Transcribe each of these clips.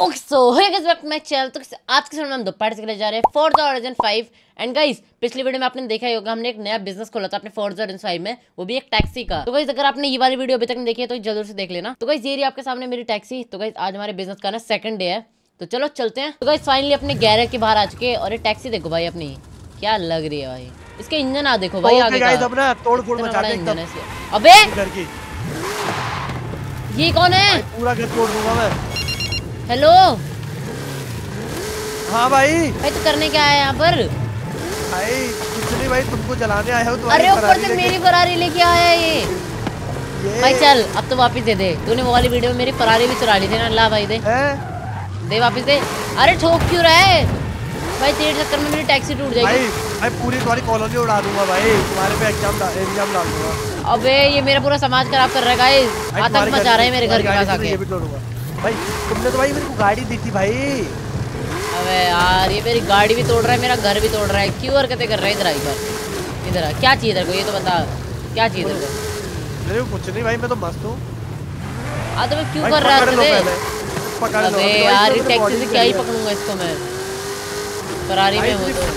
Okay so hey guys welcome my channel. तो आज के समय में हम दोपहर से जा रहे हैं फोर्जा होराइजन 5। एंड गाइस पिछली वीडियो में आपने देखा ही होगा, हमने एक नया बिजनेस खोला था अपने फोर्जा होराइजन 5 में, वो भी एक टैक्सी का। तो गाइस अगर आपने ये वाली वीडियो अभी तक नहीं देखी है तो जल्दी से देख लेना। तो गाइस ये रही आपके सामने मेरी टैक्सी। तो गाइस आज हमारे बिजनेस का ना सेकंड डे है, तो चलो चलते हैं। तो गाइस फाइनली अपने गैरेज के बाहर आ चुके हैं और ये टैक्सी देखो भाई अपनी क्या लग रही है भाई। इसके इंजन आ देखो भाई आगे का, अपना तोड़ फोड़ मचा दे इंजन है इसके। अबे घर की ये कौन है? पूरा घर तोड़ दूंगा मैं। हेलो हाँ भाई तो करने क्या है यहाँ पर? भाई कुछ नहीं भाई, तुमको जलाने आया हूँ। अरे ऊपर से मेरी फरारी लेके आया है ये। भाई चल अब तो वापस दे दे, तूने वो वाली वीडियो में मेरी फरारी भी चुरा ली थी ना। ला भाई दे दे वापस दे। अरे ठोक क्यों रहा है भाई? तेरे चक्कर में मेरी टैक्सी टूट जाएगी भाई पूरी तुम्हारी कॉलोनी उड़ा दूंगा भाई, तुम्हारे पे एग्जाम डाल दूंगा। अबे ये मेरा पूरा समाज खराब कर रहा है गाइस, आतंक मचा रहे हैं मेरे घर के पास आके। ये भी तोड़ूंगा भाई। तुमने तो भाई मेरे को गाड़ी दी थी भाई। अबे यार ये मेरी गाड़ी भी तोड़ रहा है, मेरा घर भी तोड़ रहा है, क्यों हरकतें कर रहा है? इधर आ इधर, इधर आ। क्या चाहिए तेरे को ये तो बता, क्या चाहिए तेरे को? मेरे को कुछ नहीं भाई, मैं तो मस्त हूँ। तो मैं क्यों कर रहा है? अबे यार ये टैक्सी से क्या ही पकड़ूंगा इसको मैं, फरारी में हो तो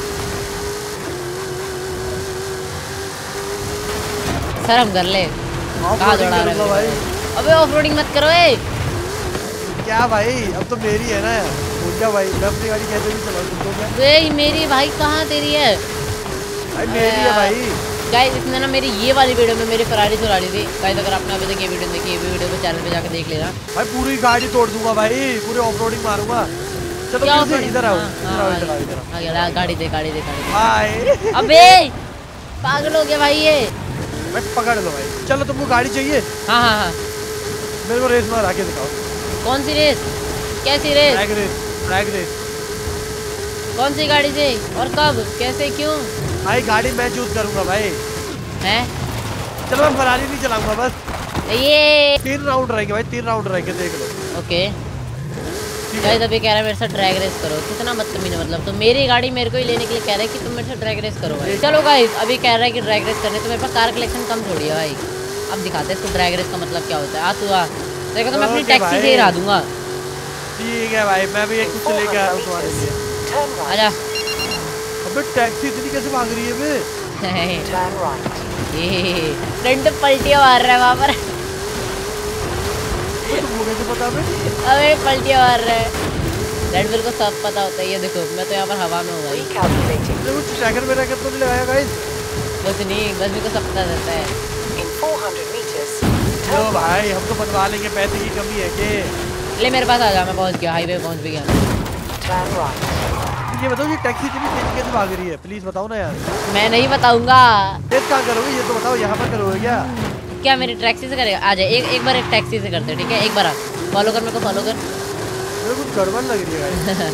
शर्म कर ले। कहाँ दौड़ा रहा है भाई? अबे ऑफरोडिंग मत करो ए। क्या भाई अब तो मेरी है ना, भूल जा भाई। मैं अपनी गाड़ी कैसे भी चला सकता हूं? वे मेरी भाई कहाँ तेरी है? भाई मेरी है भाई। गाइस इसने ना मेरी ये वाली वीडियो में मेरी फरारी चुरा ली थी। गाइस अगर आपने अभी तक ये वीडियो देखी, ये वीडियो को चैनल पे जाकर देख लेना भाई। पूरी गाड़ी तोड़ दूंगा भाई, पूरे ऑफरोडिंग मारूंगा। चलो इधर आओ, इधर आओ। गाड़ी दे गाड़ी दे भाई। अबे पागल हो गया भाई ये। मैं पकड़ लो भाई। चलो तुमको गाड़ी चाहिए? हाँ हाँ हाँ मेरे को रेस मार आके दिखाओ। कौन सी रेस? कैसी रेस? Track race. कौन सी गाड़ी से और कब कैसे क्यों? भाई गाड़ी मैं चूज करूंगा भाई। हैं? चलो मैं फरारी नहीं चलाऊंगा बस। ये 3 राउंड रहेंगे भाई, 3 राउंड रहेंगे, देख लो। ओके गाइस अभी कह रहा है मेरे साथ ड्रैग रेस करो। कितना बदतमीज है मतलब। तो मेरी गाड़ी मेरे को ही लेने के लिए कह रहा है कि तुम मेरे साथ ड्रैग रेस करो भाई। चलो गाइस अभी कह रहा है कि ड्रैग रेस करने, तो मेरे पास कार कलेक्शन कम थोड़ी है भाई। अब दिखाते हैं इसको ड्रैग रेस का मतलब क्या होता है। आ तू आ, देखो तो मैं अपनी टैक्सी से ही हरा दूंगा। ठीक है भाई, मैं भी एक कुछ लेके आया हूं तुम्हारे लिए। आजा। अबे टैक्सी इतनी कैसे भाग रही है बे? ये फ्रंट पलटियां मार रहा है वहां पर। तुमको कैसे पता बे? अबे पलटियां मार रहा है, रेड बिल को सब पता होता है। ये देखो मैं तो यहाँ पर हवा में हूँ भाई। कुछ ट्रैकर मेरा कितना नहीं लगाया गाइस? कुछ नहीं, बस मेरे को सब पता रहता है। लो भाई हम तो बनवा लेंगे, पैसे की कमी है के? ले मेरे पास आ जा, मैं पहुंच गया, हाईवे पहुंच भी गया। ये बताओ ये टैक्सी इतनी तेज कैसे भाग रही है? प्लीज बताओ ना यार। मैं नहीं बताऊंगा। तेज कहाँ करोगे ये तो बताओ, यहाँ पर करोगे क्या? क्या मेरी टैक्सी से करेगा? आ जा एक बार एक टैक्सी से करते हैं, ठीक है? एक बार फॉलो कर, मेरे को फॉलो कर। मेरे कुछ गड़बड़ लग रही है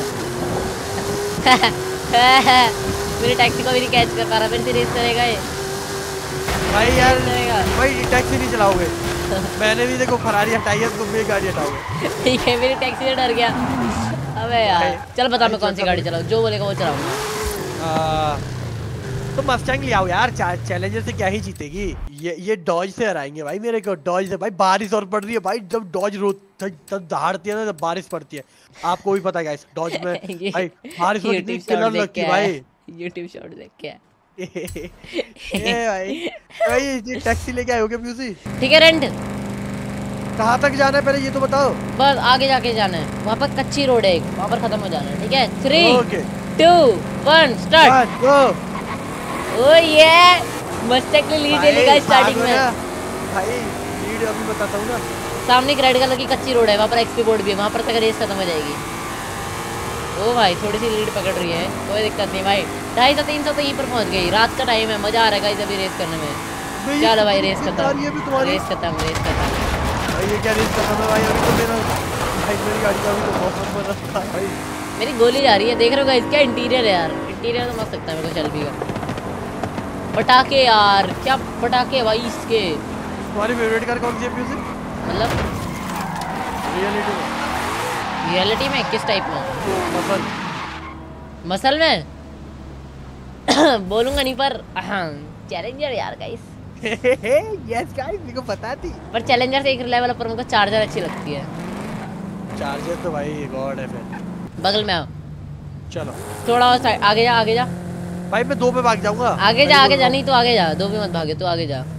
मेरी टैक्सी को भी नहीं कैच कर पा रहा, मेरे से रेस करेगा ये भाई। यार भाई टैक्सी नहीं चलाओगे? मैंने भी देखो फरारी हटाई है, तुम भी गाड़ी हटाओगे। ठीक है मेरी टैक्सी से डर गया। अबे यार चल बता मैं कौन सी गाड़ी चलाऊं, जो बोलेगा वो चलाऊंगा। तो मस्टैंग ले आओ यार, चैलेंजर से क्या ही जीतेगी। ये डॉज से हराएंगे भाई मेरे को। डॉज से भाई बारिश और पड़ रही है भाई, जब डॉज तब दहाड़ती है ना, जब बारिश पड़ती है। आपको भी पता है गाइस डॉज में भाई बारिश में कितनी किलर लगती है भाई। YouTube शॉट देख के ए भाई ये टैक्सी लेके आए हो क्या म्यूजी? ठीक है रेंट। कहाँ तक जाना है पहले ये तो बताओ। बस आगे जाके जाना है, वहाँ पर कच्ची रोड है, वहाँ पर खत्म हो जाना है, ठीक है? 3 2 1 स्टार्ट। ओ ये मस्टैंग ने लीड ले लिया स्टार्टिंग में भाई। लीड अभी बताता हूँ ना। सामने एक रेड कलर की कच्ची रोड है, वहाँ पर एक्सपी बोर्ड भी है, वहाँ पर तक रेस खत्म हो जाएगी। ओ भाई थोड़ी सी लीड पकड़ रही है, कोई दिक्कत नहीं भाई। 250 300 तो यहीं पर पहुँच गई। रात का टाइम है, मजा आ रहा है गाइस अभी रेस करने में। चलो भाई रेस खत्म, रेस खत्म, रेस खत्म। ये क्या रेस खत्म है भाई? अभी तो मेरा भाई मेरी गाड़ी का भी तो बहुत नंबर रखा है भाई। मेरी गोली जा रही है, देख रहे हो गाइस? क्या इंटीरियर है यार, इंटीरियर तो मस्त लगता है मेरे को। चल भी का पटाखे यार, क्या पटाखे भाई इसके। तुम्हारी फेवरेट कार कौन सी है म्यूजिक? मतलब रियलिटी में किस टाइप में? मसल में बोलूंगा नहीं पर चैलेंजर यार गाइस। यस गाइस मेरे को पता थी। पर चैलेंजर से एक लेवल पर मुझको चार्जर अच्छी लगती है। चार्जर तो भाई गॉड है फिर। बगल में आओ, चलो थोड़ा और साइड आगे जा, आगे जा भाई, मैं 2 पे भाग जाऊंगा। आगे जा, आगे जा, नहीं तो आगे जा, 2 पे मत भागे, तो आगे जा,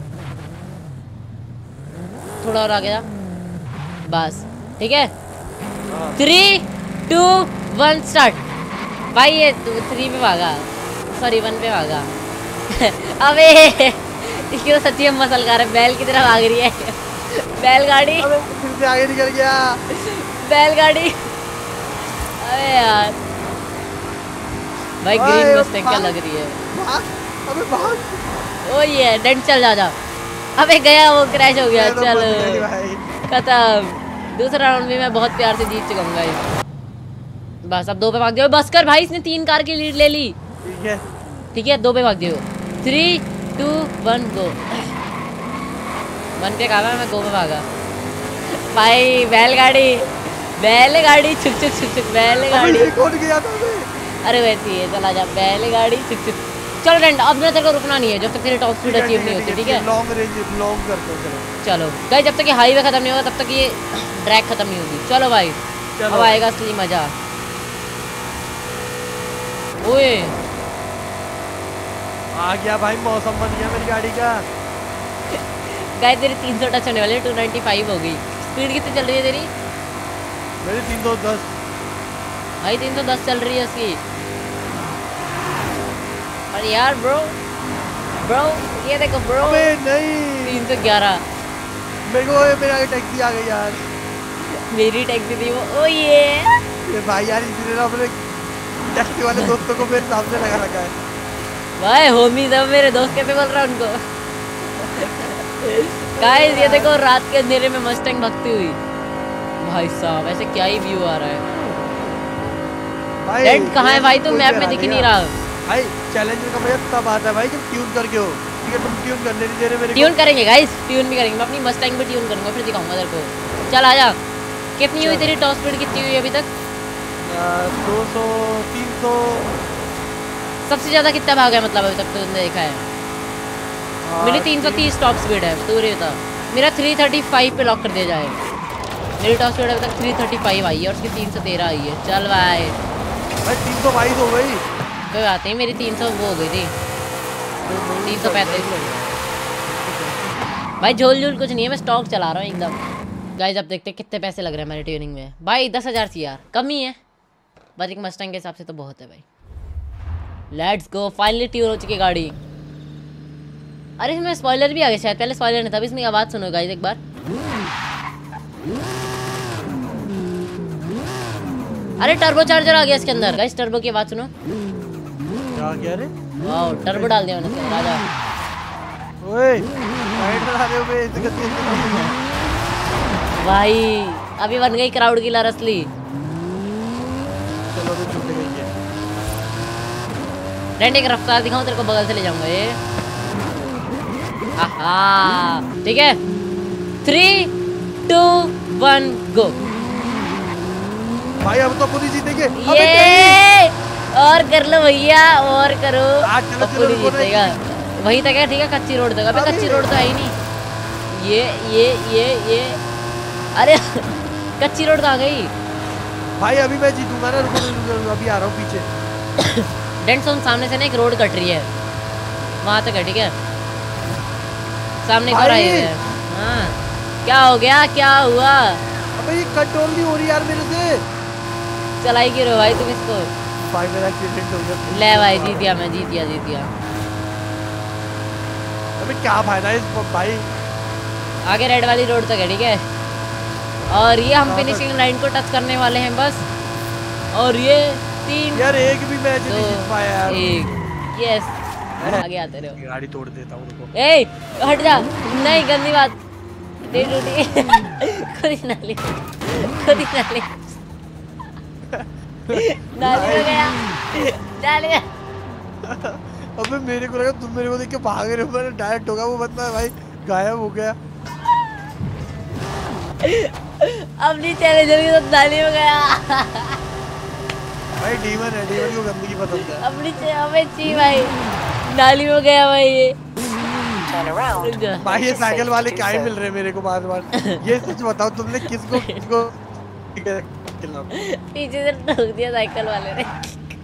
थोड़ा और आगे जा, बस ठीक है। 3 2 1 स्टार्ट। भाई ये 3 पे भागा, सॉरी 1 पे भागा। अबे इसकी तो सच्ची में मसल कर है, बैल की तरह भाग रही है। बैलगाड़ी, फिर से आगे निकल गया। बैलगाड़ी, अबे यार भाई ग्रीन मस्टैंग क्या लग रही है। भाग, अबे भाग। ओ ये डेंट, चल जा जा। अबे गया, वो क्रैश हो गया। तो चलो बच गई भाई। खत्म। दूसरा राउंड भी मैं बहुत प्यार से जीत चुका हूँ गाइस। बस अब 2 पे भाग जाओ, बस कर भाई, इसने 3 कार की लीड ले ली। ठीक है, ठीक है 2 पे भाग जाओ। 3 2 1 गो। 1 पे कहा मैं, 2 पे भागा। भाई बैलगाड़ी, बैलगाड़ी छुक छुक छुक छुक, बैलगाड़ी। अबे कौन गया था बे? अरे वैसी है, चला जा, बैलगाड़ी छुक छुक। चलो डेंट, अब मैं तेरे को रुकना नहीं है जब तक तेरी टॉप स्पीड अचीव नहीं होती, ठीक है। लॉन्ग रेंज लॉन्ग करते हैं, चलो गाइस, जब तक ये हाईवे खत्म नहीं होगा तब तक ये ट्रैक खत्म नहीं होगी। चलो भाई, अब आएगा असली मजा। ओए आ गया भाई, मौसम बन गया मेरी गाड़ी का। गाइस तेरी 300 टच होने वाली है, 295 हो गई। स्पीड कितनी चल रही है तेरी? मेरी 310। भाई 310 चल रही है उसकी। और यार ब्रो, ब्रो ये देखो ब्रो, अबे नहीं, 311। मेरे को मेरे आगे टैक्सी आ गई यार। मेरी टैक्सी थी वो। ओ ये भाई यार, इसने ना अपने टैक्सी वाले दोस्तों को मेरे सामने लगा रखा है। भाई होमी सब मेरे दोस्त कैसे बोल रहा है उनको। गाइस ये देखो रात के अंधेरे में मस्टैंग भगती हुई। भाई साहब ऐसे क्या ही व्यू आ रहा है। भाई डेंट कहाँ है भाई, तुम मैप में दिख ही नहीं रहा। भाई चैलेंजर का मजा तब आता है भाई जब ट्यून करके हो। ठीक है, तुम ट्यून करने नहीं दे रहे मेरे को। ट्यून करेंगे गाइस, ट्यून भी करेंगे। मैं अपनी मस्टैंग भी ट्यून करूंगा, फिर दिखाऊंगा तेरे को। चल आजा। कितनी हुई तेरी टॉप स्पीड, कितनी हुई अभी तक? 200 300। सबसे ज्यादा कितना भागा है मतलब अभी तक तुमने देखा है? मेरी 330 टॉप स्पीड है, तू रे बता। मेरा 335 पे लॉक कर दिया जाए। मेरी टॉप स्पीड अभी तक 335 आई है और उसकी 313 आई है। चल भाई, भाई 322 हो गई। कोई बात नहीं, मेरी 300 वो हो गई थी, 335। भाई झोल झोल कुछ नहीं है, मैं स्टॉक चला रहा हूँ एकदम। गाइस अब देखते हैं कितने पैसे लग रहे हैं हमारे ट्यूनिंग में। भाई 10,000 CR कम ही है, बस एक मस्टैंग के हिसाब से तो बहुत है भाई। लेट्स गो, फाइनली ट्यून हो चुकी गाड़ी। अरे इसमें स्पॉइलर भी आ गया शायद, पहले स्पॉइलर नहीं था। इसमें आवाज़ सुनो गाइस एक बार। अरे टर्बो चार्जर आ गया इसके अंदर गाइस, टर्बो की आवाज़ सुनो। क्या क्या रे? वाओ टर्बो डाल दिया मैंने इसके अंदर। आजा। ओए साइड में आ रहे हो बे, इस गति से। भाई अभी बन गई क्राउड किलर असली। चलो तो छूट गई है। रेंट एक रफ्तार दिखाऊं तेरे को, बगल से ले जाऊंगा ये। आहा ठीक है, 3 2 1 गो। भाई अब तो पूरी जीतेंगे। ये और कर लो भैया, और करो। चलो, अब पूरी जीतेगा। वहीं तक है, ठीक है, कच्ची रोड तक। अबे कच्ची रोड तो है ही नहीं। ये अरे कच्ची रोड कहाँ गई? भाई अभी मैं जीतूंगा ना, रुको अभी आ रहा हूँ पीछे। डेंट सोन सामने से ना एक रोड कट रही है, वहाँ तक है, ठीक है। सामने को आई है। हाँ क्या हो गया, क्या हुआ? अबे ये कंट्रोल नहीं हो रही यार मेरे से। चलाई क्यों रहे हो भाई तुम इसको? भाई मेरा एक्सीडेंट हो गया। ले भाई जीत गया मैं, जीत गया। अबे क्या फायदा है इस भाई। आगे रेड वाली रोड तक है, ठीक है। और ये हम फिनिशिंग लाइन को टच करने वाले हैं बस। और ये 3 यार एक भी मैच नहीं जीत पाया यार। 1 यस, आगे आते रहो। गाड़ी तोड़ देता हूँ रुको। ए हट जा, नहीं गंदी बात। दे टूटी खुद ही नाली में गया, नाली में। अबे मेरे को लगा तुम मेरे को देख के भाग रहे हो, मैंने डायरेक्ट होगा वो बंदा भाई गायब हो गया। अपनी चैलेंजर के साथ नाली में गया। भाई डीमन है, डीमन को गंदगी पसंद है। अबे ची भाई, नाली में गया भाई ये। भाई ये साइकिल वाले क्या ही मिल रहे हैं मेरे को बार बार। ये सच बताओ तुमने किसको खिलाओ। पीछे से ठोक दिया साइकिल वाले ने।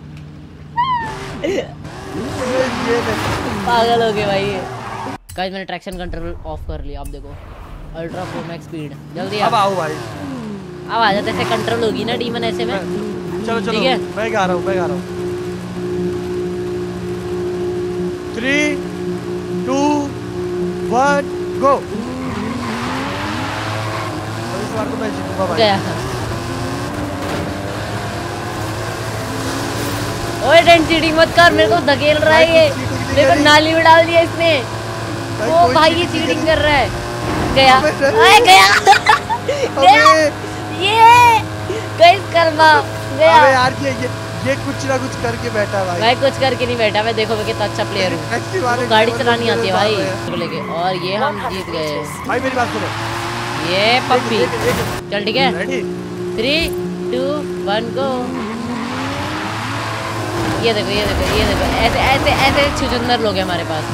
पागल हो गए भाई ये। गाइस मैंने ट्रैक्शन कंट्रोल ऑफ कर लिया, आप देखो अल्ट्रा प्रो मैक्स स्पीड। जल्दी अब आओ भाई, अब आ जाते, ऐसे कंट्रोल होगी ना डीमन ऐसे में। चलो चलो, ठीक है मैं गा रहा हूँ, मैं गा रहा हूँ। 3 2 1 गो। इस बार तो मैं जीतूंगा भाई। गया। ओए डेंट चीटिंग मत कर, मेरे को धकेल रहा है ये, मेरे को नाली में डाल दिया इसने। ओ भाई ये चीटिंग कर रहा है। गया, अरे गया, गया, ये गाइस कर्मा गया। अबे यार ये कुछ ना कुछ करके बैठा भाई। भाई कुछ करके नहीं बैठा, मैं देखो मैं कितना अच्छा प्लेयर हूँ। गाड़ी चलानी आती है भाई लेके, और ये हम जीत गए भाई। मेरी बात सुनो, ये पप्पी। चल ठीक है, 3 2 1 गो। ये देखो ये देखो ये देखो, ऐसे ऐसे ऐसे छुछुंदर लोग हैं हमारे पास।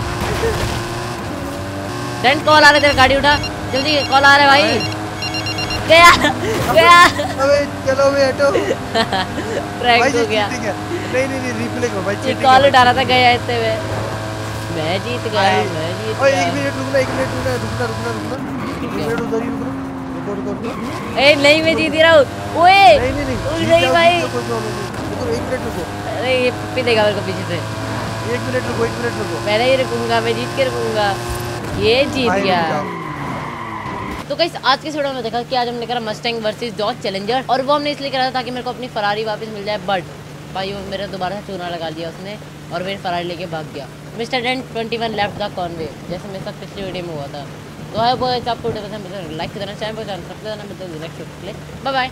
फ्रेंड कॉल आ रहा है, तेरा गाड़ी उठा जल्दी, कॉल आ रहा है भाई। गया गया। अबे चलो बे हटो। प्रैंक हो गया। नहीं नहीं नहीं, रिप्ले करो भाई। ये कॉल उठा रहा था गया इतने में, मैं जीत गया, मैं जीत ओए गया। 1 मिनट रुकना, 1 मिनट रुकना, रुकना 1 मिनट उधर ही रुको। ए नहीं मैं जीत रहा हूँ। ओए नहीं नहीं भाई, रुको 1 मिनट रुको। अरे ये पप्पी देगा मेरे को पीछे से। 1 मिनट रुको, 1 मिनट रुको। पहले ही रुकूंगा, मैं जीत के रुकूंगा। ये जीत गया। तो गाइस आज के वीडियो में देखा कि आज हमने करा मस्टैंग वर्सेस डॉज चैलेंजर, और वो हमने इसलिए करा था ताकि मेरे को अपनी फरारी वापस मिल जाए। बट भाई वो मेरा दोबारा से चूना लगा लिया उसने, और मेरी फरारी लेके भाग गया। Mister dent 21 left the Conway, जैसे मेरे साथ पिछली वीडियो में हुआ था। तो है वो आपको वीडियो पसंद है लाइक करना, चैनल पर सब्सक्राइब करना। मिलते हैं नेक्स्ट वीडियो में, बाय बाय।